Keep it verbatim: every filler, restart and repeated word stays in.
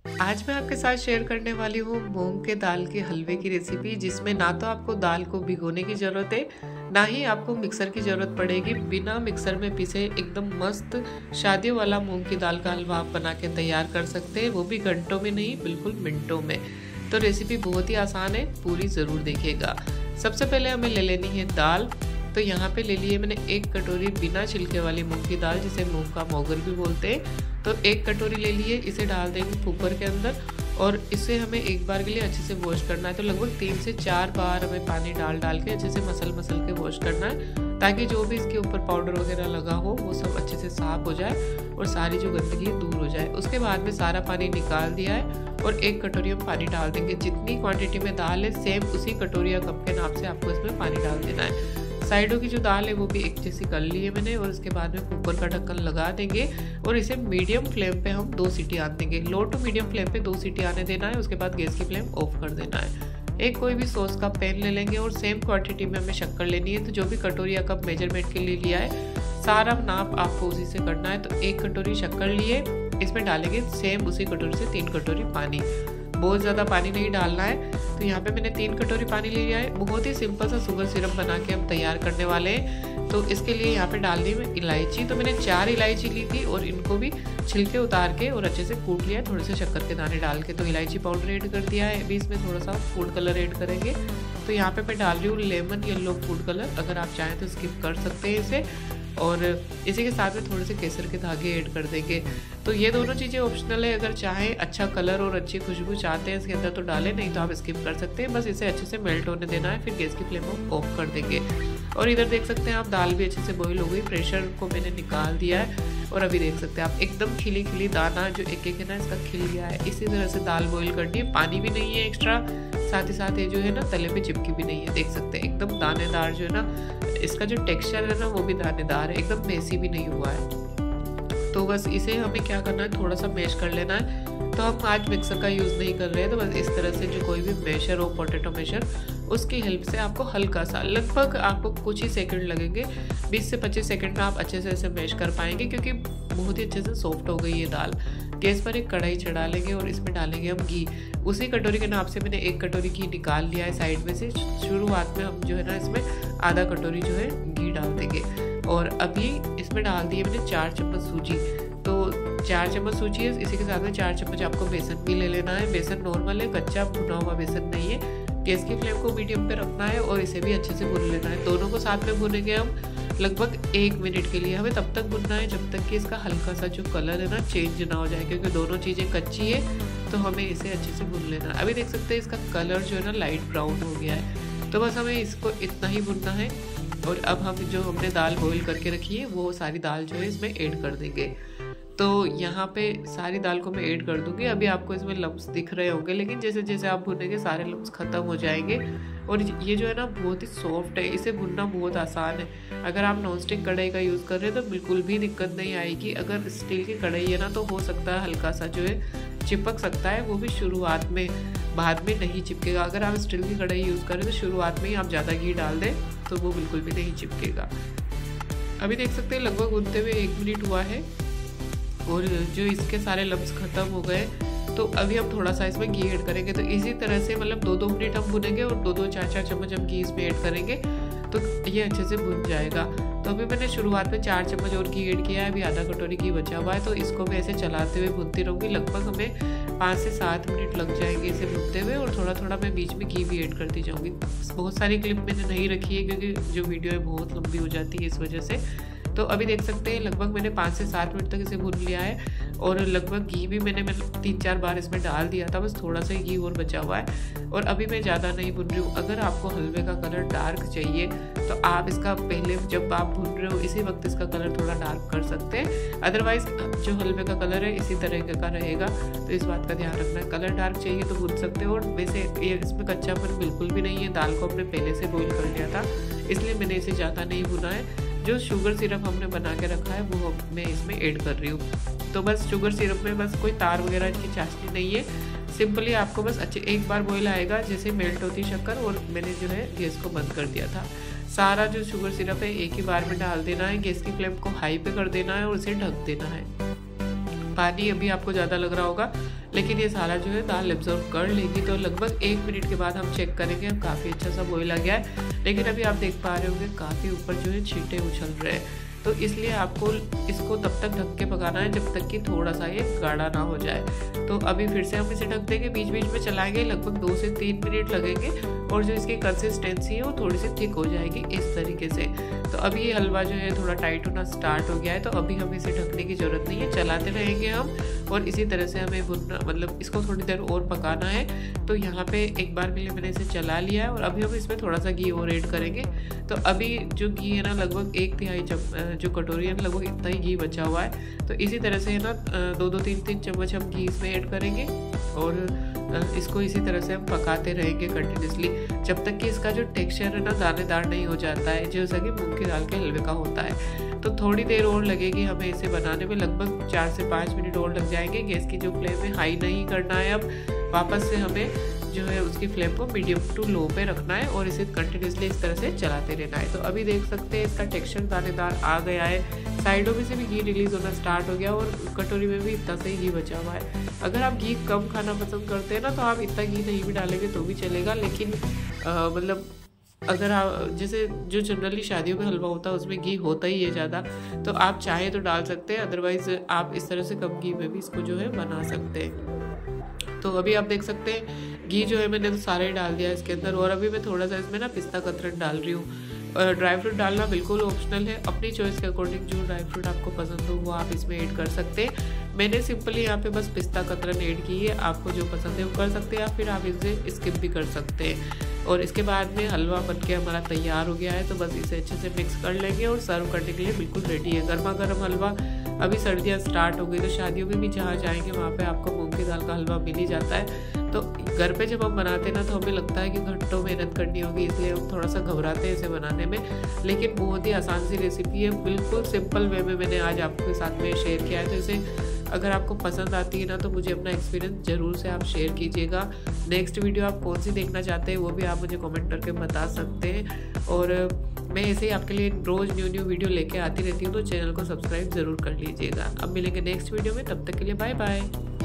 आज मैं आपके साथ शेयर करने वाली हूँ मूंग के दाल के हलवे की रेसिपी, जिसमें ना तो आपको दाल को भिगोने की ज़रूरत है, ना ही आपको मिक्सर की ज़रूरत पड़ेगी। बिना मिक्सर में पीसे एकदम मस्त शादियों वाला मूंग की दाल का हलवा आप बना के तैयार कर सकते हैं, वो भी घंटों में नहीं, बिल्कुल मिनटों में। तो रेसिपी बहुत ही आसान है, पूरी ज़रूर देखिएगा। सबसे पहले हमें ले लेनी है दाल। तो यहाँ पे ले लिए मैंने एक कटोरी बिना छिलके वाली मूंग की दाल, जिसे मूंग का मोगर भी बोलते हैं। तो एक कटोरी ले लिए, इसे डाल देंगे कुकर के अंदर और इसे हमें एक बार के लिए अच्छे से वॉश करना है। तो लगभग तीन से चार बार हमें पानी डाल डाल के अच्छे से मसल मसल के वॉश करना है, ताकि जो भी इसके ऊपर पाउडर वगैरह लगा हो वो सब अच्छे से साफ हो जाए और सारी जो गंदगी दूर हो जाए। उसके बाद में सारा पानी निकाल दिया है और एक कटोरी हम पानी डाल देंगे। जितनी क्वांटिटी में दाल है सेम उसी कटोरी या कप के नाप से आपको इसमें पानी डाल देना है। साइडों की जो दाल है वो भी एक जैसी कर ली है मैंने और उसके बाद में कुकर का ढक्कन लगा देंगे और इसे मीडियम फ्लेम पे हम दो सीटी आने देंगे। लो टू मीडियम फ्लेम पे दो सीटी आने देना है। उसके बाद गैस की फ्लेम ऑफ कर देना है। एक कोई भी सॉस का पैन ले लेंगे और सेम क्वांटिटी में हमें शक्कर लेनी है। तो जो भी कटोरी या कप मेजरमेंट के लिए लिया है सारा नाप आपको उसी से करना है। तो एक कटोरी शक्कर लिए, इसमें डालेंगे सेम उसी कटोरी से तीन कटोरी पानी। बहुत ज़्यादा पानी नहीं डालना है। तो यहाँ पे मैंने तीन कटोरी पानी ले लिया है। बहुत ही सिंपल सा शुगर सिरप बना के हम तैयार करने वाले हैं। तो इसके लिए यहाँ पे डाल दी मैं इलायची। तो मैंने चार इलायची ली थी और इनको भी छिलके उतार के और अच्छे से कूट लिया, थोड़े से शक्कर के दाने डाल के। तो इलायची पाउडर ऐड कर दिया है। अभी इसमें थोड़ा सा फूड कलर ऐड करेंगे। तो यहाँ पे मैं डाल रही हूँ लेमन येलो फूड कलर। अगर आप चाहें तो स्किप कर सकते हैं इसे। और इसी के साथ में थोड़े से केसर के धागे ऐड कर देंगे। तो ये दोनों चीज़ें ऑप्शनल है। अगर चाहें अच्छा कलर और अच्छी खुशबू चाहते हैं इसके अंदर तो डालें, नहीं तो आप स्किप कर सकते हैं। बस इसे अच्छे से मेल्ट होने देना है, फिर गैस की फ्लेम को ऑफ कर देंगे। और इधर देख सकते हैं आप दाल भी अच्छे से बॉईल हो गई, प्रेशर को मैंने निकाल दिया है। और अभी देख सकते हैं आप एकदम खिली खिली दाना जो एक एक है ना इसका खिल गया है। इसी तरह से दाल बॉईल करनी है। पानी भी नहीं है एक्स्ट्रा, साथ ही साथ ये जो है ना तले पे चिपकी भी नहीं है। देख सकते हैं एकदम दानेदार जो है ना, इसका जो टेक्सचर है ना वो भी दानेदार है, एकदम मेसी भी नहीं हुआ है। तो बस इसे हमें क्या करना है, थोड़ा सा मैश कर लेना है। तो हम आज मिक्सर का यूज़ नहीं कर रहे हैं। तो बस इस तरह से जो कोई भी मैशर हो, पोटैटो मैशर, उसकी हेल्प से आपको हल्का सा, लगभग आपको कुछ ही सेकंड लगेंगे, बीस से पच्चीस सेकंड में आप अच्छे से इसे मैश कर पाएंगे, क्योंकि बहुत ही अच्छे से सॉफ्ट हो गई ये दाल। गैस पर एक कढ़ाई चढ़ा लेंगे और इसमें डालेंगे हम घी। उसी कटोरी के नाप से मैंने एक कटोरी घी निकाल लिया है साइड में से। शुरुआत में हम जो है ना इसमें आधा कटोरी जो है घी डाल देंगे। और अभी इसमें डाल दिए मैंने चार चम्मच सूजी। तो चार चम्मच सूजी है, इसी के साथ में चार चम्मच आपको बेसन भी ले लेना है। बेसन नॉर्मल है, कच्चा भुना हुआ बेसन नहीं है। गैस की फ्लेम को मीडियम पे रखना है और इसे भी अच्छे से भून लेना है। दोनों को साथ में भूनेंगे हम लगभग एक मिनट के लिए। हमें तब तक भुनना है जब तक कि इसका हल्का सा जो कलर है ना चेंज ना हो जाए, क्योंकि दोनों चीज़ें कच्ची है। तो हमें इसे अच्छे से भून लेना है। अभी देख सकते हैं इसका कलर जो है ना लाइट ब्राउन हो गया है। तो बस हमें इसको इतना ही भुनना है। और अब हम जो हमने दाल बॉईल करके रखी है वो सारी दाल जो है इसमें ऐड कर देंगे। तो यहाँ पे सारी दाल को मैं ऐड कर दूंगी। अभी आपको इसमें लम्स दिख रहे होंगे, लेकिन जैसे जैसे आप भुनेंगे सारे लम्स खत्म हो जाएंगे। और ये जो है ना बहुत ही सॉफ्ट है, इसे भुनना बहुत आसान है। अगर आप नॉनस्टिक कढ़ाई का यूज़ कर रहे हैं तो बिल्कुल भी दिक्कत नहीं आएगी। अगर स्टील की कढ़ाई है ना तो हो सकता है हल्का सा जो है चिपक सकता है, वो भी शुरुआत में, बाद में नहीं चिपकेगा। अगर आप स्टील की कढ़ाई यूज़ करें तो शुरुआत में ही आप ज़्यादा घी डाल दें तो वो बिल्कुल भी नहीं चिपकेगा। अभी देख सकते हैं लगभग भुनते हुए एक मिनट हुआ है और जो इसके सारे लम्स खत्म हो गए। तो अभी हम थोड़ा सा इसमें घी ऐड करेंगे। तो इसी तरह से मतलब दो दो मिनट हम भुनेंगे और दो दो चार चार चम्मच हम घी इसमें ऐड करेंगे तो ये अच्छे से भुन जाएगा। तो अभी मैंने शुरुआत में चार चम्मच और घी ऐड किया है। अभी आधा कटोरी घी बचा हुआ है। तो इसको मैं ऐसे चलाते हुए भुनती रहूँगी। लगभग हमें पाँच से सात मिनट लग जाएंगे इसे भुनते हुए। और थोड़ा थोड़ा मैं बीच में घी भी ऐड करती जाऊँगी। बहुत सारी क्लिप मैंने नहीं रखी है क्योंकि जो वीडियो है बहुत लंबी हो जाती है इस वजह से। तो अभी देख सकते हैं लगभग मैंने पाँच से सात मिनट तक इसे भून लिया है। और लगभग घी भी मैंने मतलब तीन चार बार इसमें डाल दिया था, बस थोड़ा सा घी और बचा हुआ है। और अभी मैं ज़्यादा नहीं भून रही हूँ। अगर आपको हलवे का कलर डार्क चाहिए तो आप इसका पहले जब आप भून रहे हो इसी वक्त इसका कलर थोड़ा डार्क कर सकते हैं। अदरवाइज जो हलवे का कलर है इसी तरह का रहेगा। तो इस बात का ध्यान रखना है। कलर डार्क चाहिए तो भून सकते हो। और वैसे ये इसमें कच्चापन बिल्कुल भी नहीं है। दाल को हमने पहले से बॉईल कर लिया था, इसलिए मैंने इसे ज़्यादा नहीं भुना है। जो शुगर सिरप हमने बना के रखा है वो मैं इसमें ऐड कर रही हूँ। तो बस शुगर सिरप में बस कोई तार वगैरह की चाशनी नहीं है। सिंपली आपको बस अच्छे एक बार बॉईल आएगा जैसे मेल्ट होती शक्कर, और मैंने जो है गैस को बंद कर दिया था। सारा जो शुगर सिरप है एक ही बार में डाल देना है। गैस की फ्लेम को हाई पे कर देना है और उसे ढक देना है। पानी अभी आपको ज़्यादा लग रहा होगा, लेकिन ये सारा जो है दाल एब्जॉर्ब कर लेगी। तो लगभग एक मिनट के बाद हम चेक करेंगे, काफ़ी अच्छा सा बॉईल आ गया है। लेकिन अभी आप देख पा रहे होंगे काफ़ी ऊपर जो है छींटे उछल रहे हैं। तो इसलिए आपको इसको तब तक ढक के पकाना है जब तक कि थोड़ा सा ये गाढ़ा ना हो जाए। तो अभी फिर से हम इसे ढक देंगे, बीच बीच में चलाएंगे, लगभग दो से तीन मिनट लगेंगे और जो इसकी कंसिस्टेंसी है वो थोड़ी सी थिक हो जाएगी इस तरीके से। तो अभी ये हलवा जो है थोड़ा टाइट होना स्टार्ट हो गया है। तो अभी हमें इसे ढकने की ज़रूरत नहीं है, चलाते रहेंगे हम और इसी तरह से हमें भुनना, मतलब इसको थोड़ी देर और पकाना है। तो यहाँ पे एक बार के लिए मैंने इसे चला लिया है और अभी हम इसमें थोड़ा सा घी और ऐड करेंगे। तो अभी जो घी है ना, लगभग एक तिहाई जो कटोरी है लगभग इतना ही घी बचा हुआ है। तो इसी तरह से है ना दो दो तीन तीन चम्मच हम घी इसमें ऐड करेंगे और इसको इसी तरह से हम पकाते रहेंगे कंटिन्यूसली जब तक कि इसका जो टेक्सचर है ना दानेदार नहीं हो जाता है, जैसा कि मूंग की दाल के हलवे का होता है। तो थोड़ी देर और लगेगी हमें इसे बनाने में, लगभग चार से पाँच मिनट और लग जाएंगे। गैस की जो फ्लेम है हाई नहीं करना है, अब वापस से हमें जो है उसकी फ्लेम को मीडियम टू लो पे रखना है और इसे कंटिन्यूसली इस तरह से चलाते रहना है। तो अभी देख सकते हैं इसका टेक्सचर दानेदार आ गया है, साइडों में से भी घी रिलीज होना स्टार्ट हो गया और कटोरी में भी इतना से ही घी बचा हुआ है। अगर आप घी कम खाना पसंद करते हैं ना तो आप इतना घी नहीं भी डालेंगे तो भी चलेगा, लेकिन आ, मतलब अगर आप जैसे जो जनरली शादियों में हलवा होता है उसमें घी होता ही है ज़्यादा, तो आप चाहे तो डाल सकते हैं, अदरवाइज आप इस तरह से कम घी में भी इसको जो है बना सकते हैं। तो अभी आप देख सकते हैं घी जो है मैंने तो सारा ही डाल दिया इसके अंदर और अभी मैं थोड़ा सा इसमें ना पिस्ता कतरन डाल रही हूँ। ड्राई फ्रूट डालना बिल्कुल ऑप्शनल है, अपनी चॉइस के अकॉर्डिंग जो ड्राई फ्रूट आपको पसंद हो वो आप इसमें ऐड कर सकते हैं। मैंने सिंपली यहाँ पे बस पिस्ता कतरन ऐड की है, आपको जो पसंद है वो कर सकते हैं या फिर आप इसे स्किप भी कर सकते हैं। और इसके बाद में हलवा बनके हमारा तैयार हो गया है। तो बस इसे अच्छे से मिक्स कर लेंगे और सर्व करने के लिए बिल्कुल रेडी है। गर्मा गर्म हलवा, अभी सर्दियाँ स्टार्ट हो गई तो शादियों में भी जहाँ जाएंगे वहाँ पे आपको मूंग की दाल का हलवा मिल ही जाता है। तो घर पे जब हम बनाते हैं ना तो हमें लगता है कि घंटों मेहनत करनी होगी, इसलिए हम थोड़ा सा घबराते हैं इसे बनाने में, लेकिन बहुत ही आसान सी रेसिपी है, बिल्कुल सिंपल वे में मैंने आज आपके साथ में शेयर किया है। तो इसे अगर आपको पसंद आती है ना तो मुझे अपना एक्सपीरियंस ज़रूर से आप शेयर कीजिएगा। नेक्स्ट वीडियो आप कौन सी देखना चाहते हैं वो भी आप मुझे कमेंट करके बता सकते हैं और मैं ऐसे ही आपके लिए रोज़ न्यू न्यू वीडियो लेके आती रहती हूँ, तो चैनल को सब्सक्राइब ज़रूर कर लीजिएगा। अब मिलेंगे नेक्स्ट वीडियो में, तब तक के लिए बाय बाय।